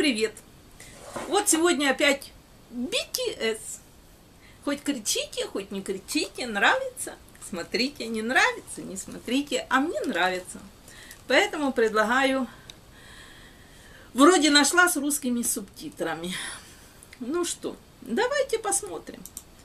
привет! Вот сегодня опять BTS. Хоть кричите, хоть не кричите, нравится. Смотрите, не нравится, не смотрите, а мне нравится. Поэтому предлагаю... Вроде нашла с русскими субтитрами. Ну что, давайте посмотрим.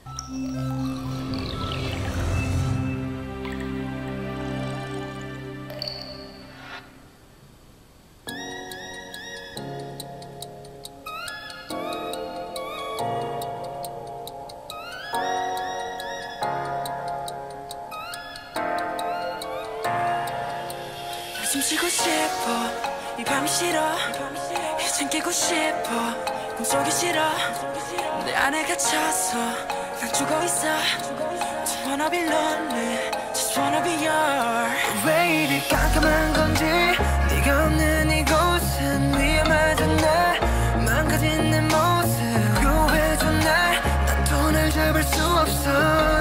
숨 쉬고 싶어 이 밤이 싫어 이젠 깨고 싶어 꿈속이 싫어 내 안에 갇혀서 난 죽어 있어 Just wanna be lonely Just wanna be yours 왜 이리 깜깜한 건지 네가 없는 이곳은 위험하잖아 망가진 내 모습 구해줘 난 또 날 잡을 수 없어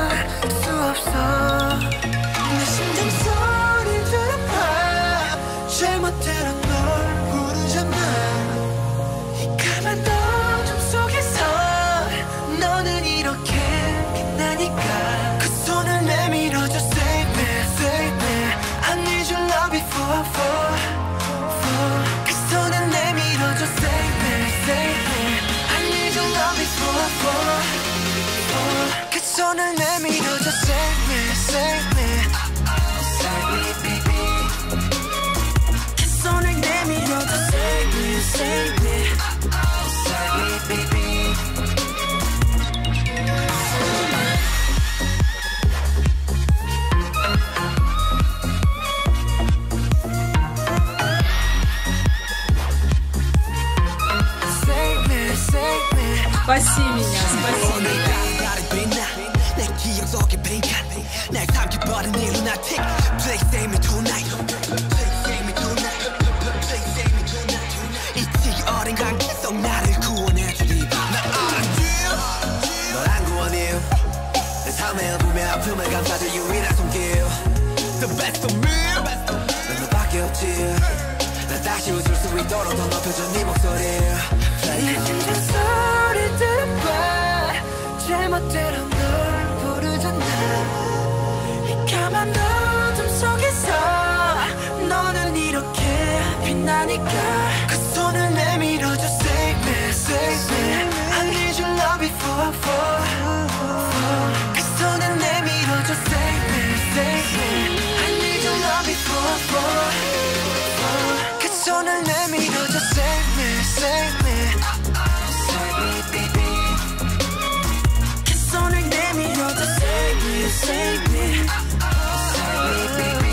내 심장 소리 들어봐 잘못대로 널 부르잖아 이 까만 어둠 속에서 너는 이렇게 빛나니까 그 손을 내밀어줘 Save me, save me I need your love before 그 손을 내밀어줘 Save me, save me I need your love before 그 손을 내밀어줘 Save me, save me Save me, baby 손을 내밀어줘 Save me, save me Save me, baby Save me, save me Спаси меня, спаси меня. 내 기억 속에 빈칸 날 삼켜버린 이 lunatic Please save me tonight Please save me tonight Please save me tonight 잊히기 어린 감기 속 나를 구원해주리 나 알았지 널 안 구원해 내 삶의 어둠의 아픔을 감싸줄 유일한 손길 The best of me 넌 너밖에 없지 나 다시 웃을 수 있도록 더 높여줘 네 목소리 내 심장 소리 들어봐 잘못대로 널 부르잖아 이 까만 어둠 속에서 너는 이렇게 빛나니까 그 손을 내밀어줘 Save me, save me I need your love before 그 손을 내밀어줘 Save me, save me I need your love before 그 손을 내밀어줘 Save me, save me Save me, baby 그 손을 내밀어줘 Save me, save me Save me, baby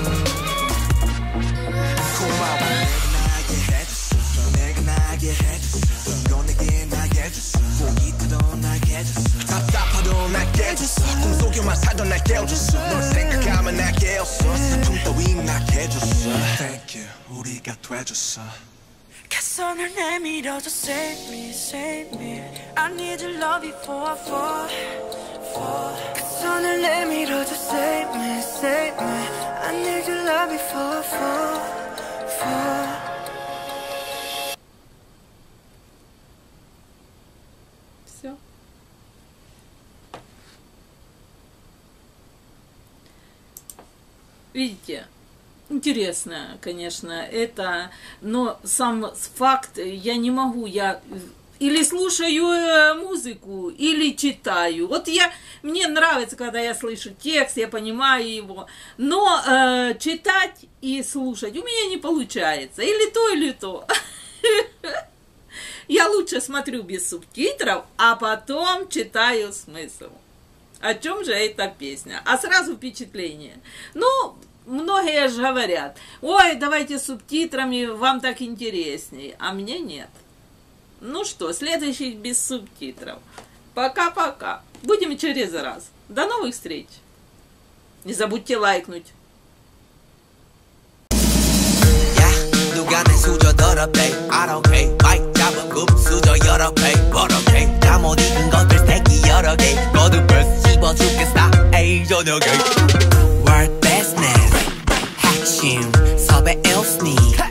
고마워 내가 나게 해줬어 너 내게 나게 해줬어 목이 타도 나게 해줬어 답답하도 나게 해줬어 꿈속에만 살던 날 깨워줬어 널 생각하면 나게 깨웠어 슬픔 따위 나게 해줬어 Thank you 우리가 돼줬어 그 손을 내밀어줘 Save me, save me I need your love before 그 손을 내밀어줘 Save me, save me I need your love before Все. Видите, интересно, конечно, это, но сам факт я не могу, я или слушаю музыку, или читаю. Вот мне нравится, когда я слышу текст, я понимаю его, но читать и слушать у меня не получается, или то, или то. Я лучше смотрю без субтитров, а потом читаю смысл. О чем же эта песня? А сразу впечатление. Ну, многие же говорят, ой, давайте с субтитрами, вам так интересней, а мне нет. Ну что, следующий без субтитров. Пока-пока. Будем через раз. До новых встреч. Не забудьте лайкнуть. 누가 내 수저 더럽대 I don't care 마이크 잡은 굽 수저 여러 배 버럭해 잠못 익은 것들 새끼 여러 개 거듭 벌써 씹어 죽겠어 에이 저녁에 World business 핵심 섭외 일스니